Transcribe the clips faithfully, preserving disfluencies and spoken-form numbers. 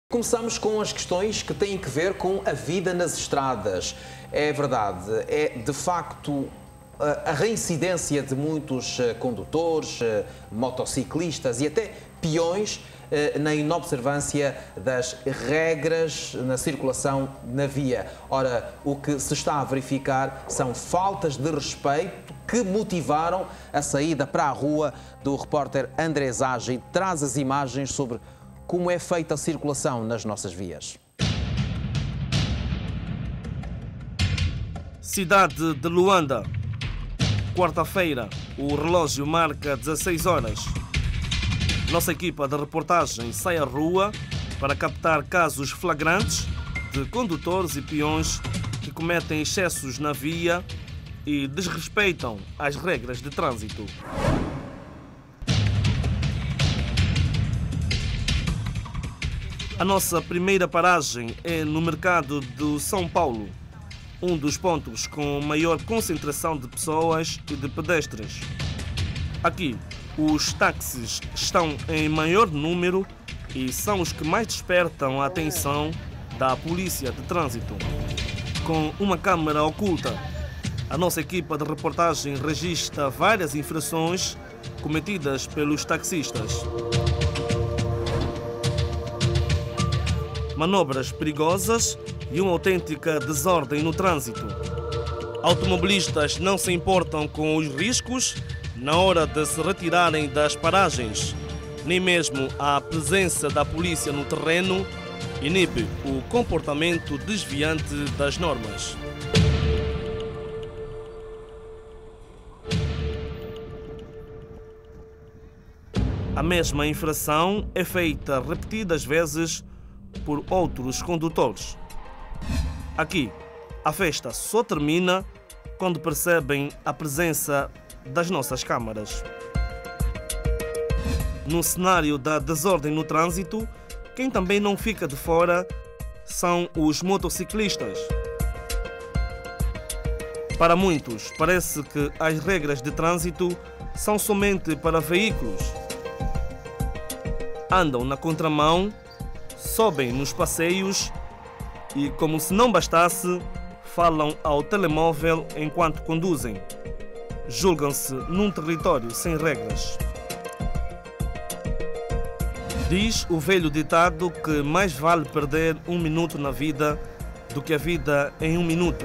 Começamos com as questões que têm que ver com a vida nas estradas. É verdade, é de facto a reincidência de muitos condutores, motociclistas e até peões na inobservância das regras na circulação na via. Ora, o que se está a verificar são faltas de respeito que motivaram a saída para a rua do repórter André Zage e traz as imagens sobre como é feita a circulação nas nossas vias. Cidade de Luanda. Quarta-feira, o relógio marca dezasseis horas. Nossa equipa de reportagem sai à rua para captar casos flagrantes de condutores e peões que cometem excessos na via e desrespeitam as regras de trânsito. A nossa primeira paragem é no mercado de São Paulo, um dos pontos com maior concentração de pessoas e de pedestres. Aqui, os táxis estão em maior número e são os que mais despertam a atenção da polícia de trânsito. Com uma câmara oculta, a nossa equipa de reportagem registra várias infrações cometidas pelos taxistas. Manobras perigosas e uma autêntica desordem no trânsito. Automobilistas não se importam com os riscos na hora de se retirarem das paragens, nem mesmo a presença da polícia no terreno inibe o comportamento desviante das normas. A mesma infração é feita repetidas vezes por outros condutores. Aqui, a festa só termina quando percebem a presença das nossas câmaras. No cenário da desordem no trânsito, quem também não fica de fora são os motociclistas. Para muitos, parece que as regras de trânsito são somente para veículos. Andam na contramão, sobem nos passeios e, como se não bastasse, falam ao telemóvel enquanto conduzem. Julgam-se num território sem regras. Diz o velho ditado que mais vale perder um minuto na vida do que a vida em um minuto.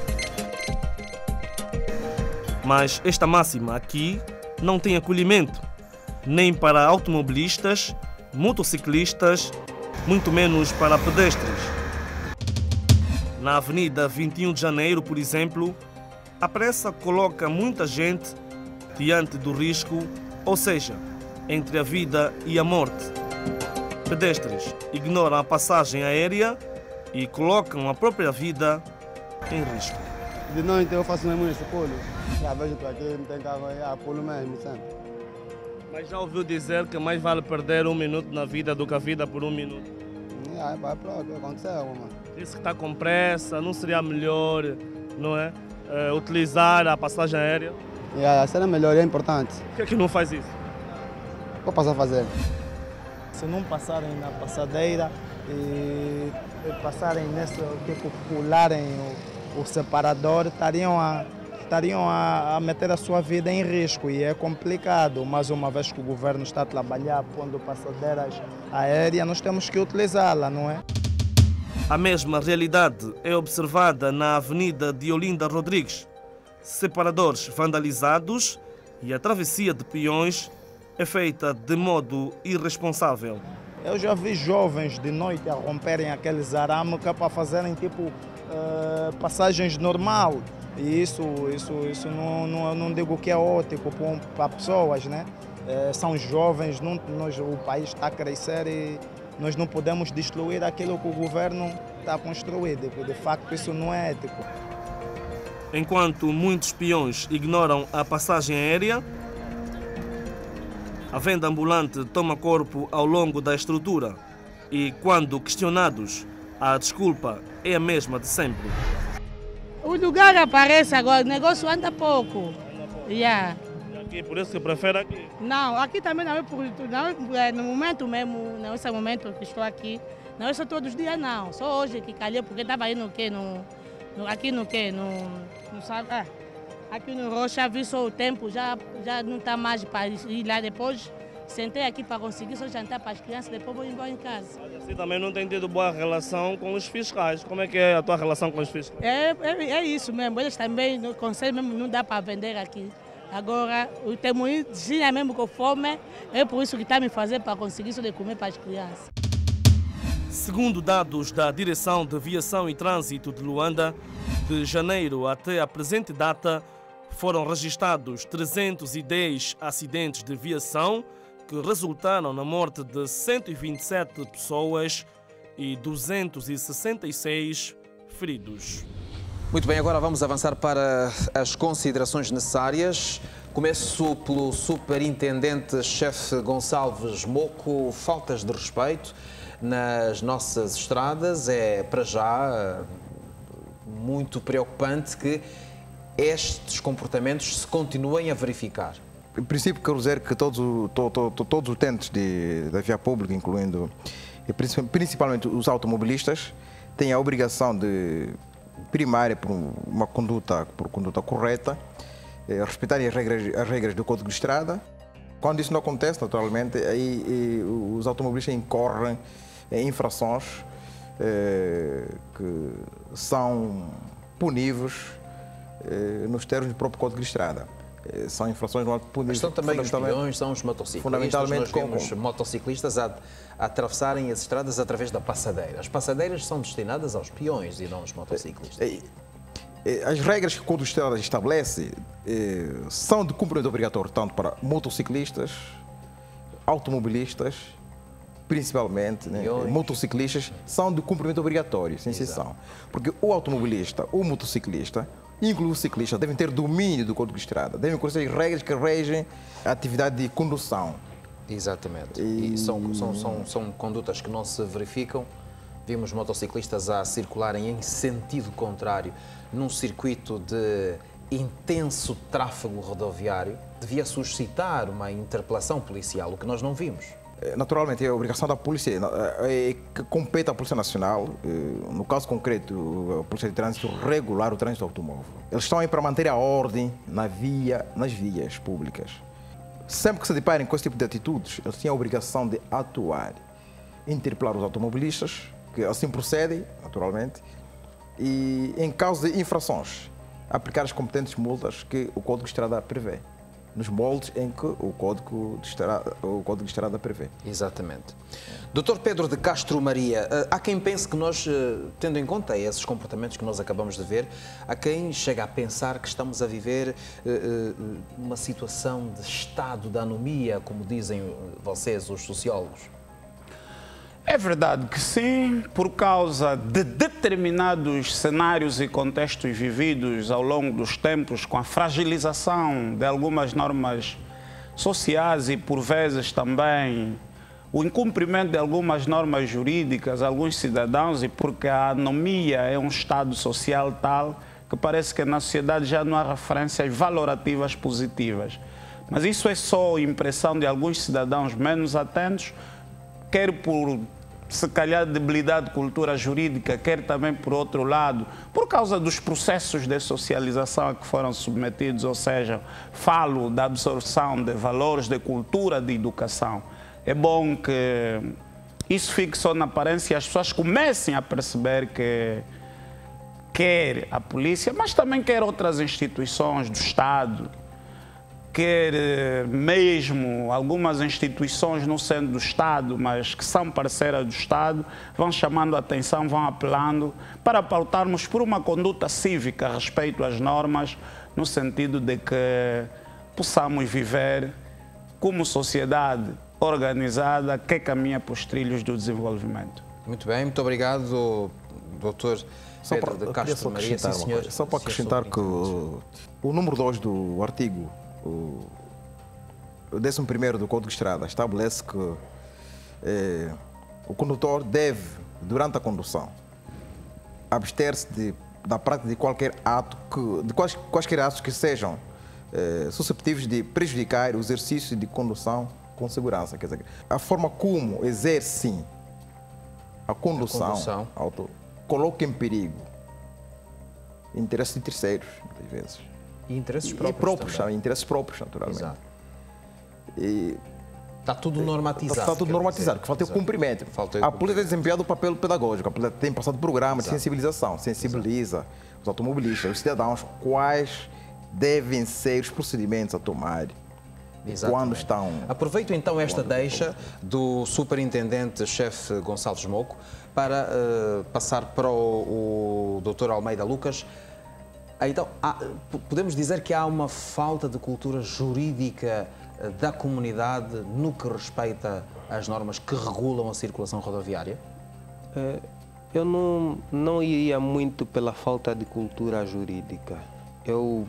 Mas esta máxima aqui não tem acolhimento, nem para automobilistas, motociclistas, muito menos para pedestres. Na Avenida vinte e um de Janeiro, por exemplo, a pressa coloca muita gente diante do risco, ou seja, entre a vida e a morte. Pedestres ignoram a passagem aérea e colocam a própria vida em risco. De noite eu faço mesmo esse pulo. Já vejo que aqui não tem carro, é pulo mesmo sempre. Mas já ouviu dizer que mais vale perder um minuto na vida do que a vida por um minuto? É, vai pronto, aconteceu, mano. Isso que está com pressa, não seria melhor, não é? Uh, utilizar a passagem aérea? É, será melhor, é importante. Por que é que não faz isso? Vou passar a fazer. Se não passarem na passadeira e passarem nesse, tipo, pularem o, o separador, estariam a estariam a, a meter a sua vida em risco e é complicado, mas uma vez que o governo está a trabalhar pondo passadeiras aéreas, nós temos que utilizá-la, não é? A mesma realidade é observada na Avenida de Olinda Rodrigues. Separadores vandalizados e a travessia de peões é feita de modo irresponsável. Eu já vi jovens de noite a romperem aqueles arames que é para fazerem tipo uh, passagens normal. E isso, isso, isso não, não, não digo que é ótimo para pessoas, né? É, são jovens, não, nós, o país está a crescer e nós não podemos destruir aquilo que o governo está a construir. De, de facto, isso não é ético. Enquanto muitos peões ignoram a passagem aérea, a venda ambulante toma corpo ao longo da estrutura e, quando questionados, a desculpa é a mesma de sempre. O lugar aparece agora, o negócio anda pouco. Anda pouco. Yeah. Aqui, por isso que prefere aqui? Não, aqui também não é por, não, no momento mesmo, nesse momento que estou aqui, Não, isso todos os dias não. Só hoje que calhei, porque estava aí no quê? No, no, aqui no quê? No, no, ah, aqui no Rocha, vi só o tempo, já, já não está mais para ir lá depois. Sentei aqui para conseguir só jantar para as crianças, depois vou embora em casa. Você também não tem tido boa relação com os fiscais. Como é que é a tua relação com os fiscais? É, é, é isso mesmo, eles também, no conselho mesmo, não dá para vender aqui. Agora, o temoinho mesmo com fome, é por isso que está me fazendo para conseguir isso de comer para as crianças. Segundo dados da Direção de Viação e Trânsito de Luanda, de janeiro até a presente data, foram registrados trezentos e dez acidentes de viação que resultaram na morte de cento e vinte e sete pessoas e duzentos e sessenta e seis feridos. Muito bem, agora vamos avançar para as considerações necessárias. Começo pelo superintendente-chefe Gonçalves Moco. Faltas de respeito nas nossas estradas é, para já, muito preocupante que estes comportamentos se continuem a verificar. Em princípio, quero dizer que todos, to, to, to, todos os utentes de, da via pública, incluindo e principalmente os automobilistas, têm a obrigação de primária por uma conduta, por conduta correta, eh, respeitarem as regras, as regras do Código de Estrada. Quando isso não acontece, naturalmente, aí eh, os automobilistas incorrem em infrações eh, que são puníveis eh, nos termos do próprio Código de Estrada. Eh, são infrações não puníveis. Mas são também os peões, são os motociclistas. Fundamentalmente, nós vemos motociclistas a, a atravessarem as estradas através da passadeira. As passadeiras são destinadas aos peões e não aos motociclistas. Eh, eh, As regras que o Código de Estrada estabelece eh, são de cumprimento obrigatório tanto para motociclistas, automobilistas, principalmente, né, motociclistas, são de cumprimento obrigatório, sem exceção. Porque o automobilista, o motociclista, inclusive o ciclista, devem ter domínio do Código de Estrada, devem conhecer as regras que regem a atividade de condução. Exatamente. E, e são, são, são, são condutas que não se verificam. Vimos motociclistas a circularem em sentido contrário num circuito de intenso tráfego rodoviário. Devia suscitar uma interpelação policial, o que nós não vimos. Naturalmente, é a obrigação da polícia, é que compete à Polícia Nacional, no caso concreto, a Polícia de Trânsito, regular o trânsito automóvel. Eles estão aí para manter a ordem na via, nas vias públicas. Sempre que se deparem com esse tipo de atitudes, eles têm a obrigação de atuar, interpelar os automobilistas, que assim procedem, naturalmente, e em caso de infrações, aplicar as competentes multas que o Código de Estrada prevê, nos moldes em que o Código de Estrada, o Código de Estrada prevê. Exatamente. doutor Pedro de Castro Maria, há quem pense que nós, tendo em conta esses comportamentos que nós acabamos de ver, há quem chega a pensar que estamos a viver uma situação de estado de anomia, como dizem vocês, os sociólogos. É verdade que sim, por causa de determinados cenários e contextos vividos ao longo dos tempos, com a fragilização de algumas normas sociais e, por vezes, também o incumprimento de algumas normas jurídicas, alguns cidadãos, e porque a anomia é um estado social tal que parece que na sociedade já não há referências valorativas positivas. Mas isso é só impressão de alguns cidadãos menos atentos, quer por se calhar debilidade de cultura jurídica, quer também por outro lado, por causa dos processos de socialização a que foram submetidos, ou seja, falo da absorção de valores de cultura de educação. É bom que isso fique só na aparência e as pessoas comecem a perceber que quer a polícia, mas também quer outras instituições do Estado, quer mesmo algumas instituições não sendo do Estado, mas que são parceiras do Estado, vão chamando a atenção, vão apelando para pautarmos por uma conduta cívica a respeito às normas, no sentido de que possamos viver como sociedade organizada que caminha para os trilhos do desenvolvimento. Muito bem, muito obrigado, doutor Pedro de Castro Maria. Sim, senhor. Só para acrescentar que o, o número dois do artigo o décimo primeiro do Código de Estrada estabelece que eh, o condutor deve, durante a condução, abster-se da prática de qualquer ato, que, de quais, quaisquer atos que sejam eh, susceptíveis de prejudicar o exercício de condução com segurança. Quer dizer, a forma como exerce a condução, a condução. Auto, coloca em perigo interesses de terceiros, muitas vezes. E interesses E próprios. próprios, também. interesses próprios, naturalmente. Exato. E Está tudo normatizado. está tudo quer normatizado, dizer. que falta o Exato. cumprimento. Falta o A polícia tem desempenhado o papel pedagógico, a polícia tem passado programas de Exato. sensibilização, sensibiliza os automobilistas, os cidadãos, quais devem ser os procedimentos a tomar. Exatamente. Quando estão... Aproveito então esta deixa do superintendente-chefe Gonçalves Moco para uh, passar para o, o doutor Almeida Lucas. Então, há, podemos dizer que há uma falta de cultura jurídica da comunidade no que respeita às normas que regulam a circulação rodoviária? Eu não, não iria muito pela falta de cultura jurídica. Eu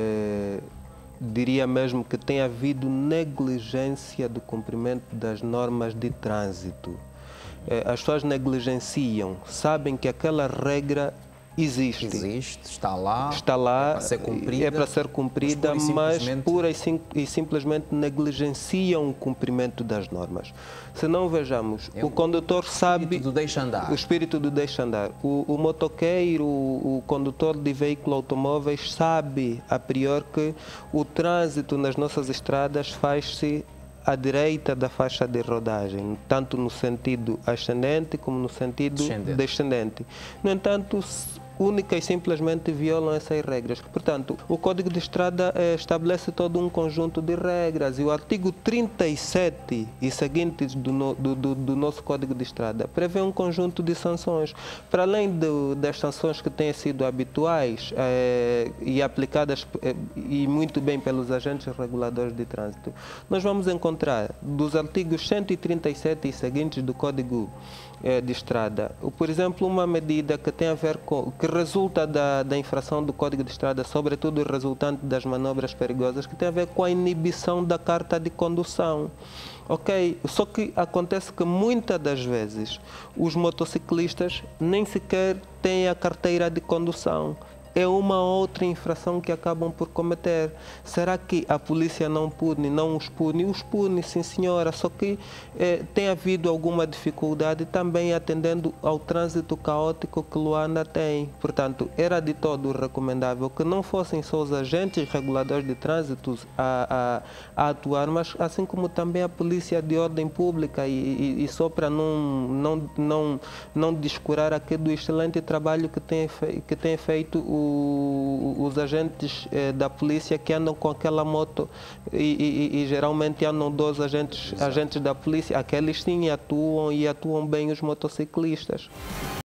eh, diria mesmo que tem havido negligência do cumprimento das normas de trânsito. Eh, as pessoas negligenciam, sabem que aquela regra existe. Existe, está lá, Está lá, é para ser cumprida, é para ser cumprida, mas, pura e mas simplesmente... pura e, sim, e simplesmente negligenciam o cumprimento das normas. Se não vejamos, É o condutor sabe... O espírito do deixa andar. O espírito do deixa andar. O, o motoqueiro, o, o condutor de veículo automóveis sabe, a priori, que o trânsito nas nossas estradas faz-se à direita da faixa de rodagem, tanto no sentido ascendente como no sentido Descendente. descendente. No entanto, única e simplesmente violam essas regras. Portanto, o Código de Estrada eh, estabelece todo um conjunto de regras e o artigo trinta e sete e seguintes do, no, do, do, do nosso Código de Estrada prevê um conjunto de sanções. Para além do, das sanções que têm sido habituais eh, e aplicadas eh, e muito bem pelos agentes reguladores de trânsito, nós vamos encontrar dos artigos cento e trinta e sete e seguintes do Código eh, de Estrada, por exemplo, uma medida que tem a ver com que resulta da, da infração do Código de Estrada, sobretudo resultante das manobras perigosas, que tem a ver com a inibição da carta de condução. Ok, só que acontece que muitas das vezes os motociclistas nem sequer têm a carteira de condução. É uma outra infração que acabam por cometer. Será que a polícia não pune, não os pune? Os pune, sim senhora, só que eh, tem havido alguma dificuldade também atendendo ao trânsito caótico que Luanda tem. Portanto, era de todo recomendável que não fossem só os agentes reguladores de trânsito a, a, a atuar, mas assim como também a polícia de ordem pública e, e, e só para não, não, não, não descurar aqui do excelente trabalho que tem, que tem feito o os agentes eh, da polícia que andam com aquela moto e, e, e geralmente andam dois agentes, agentes da polícia, aqueles sim atuam e atuam bem os motociclistas.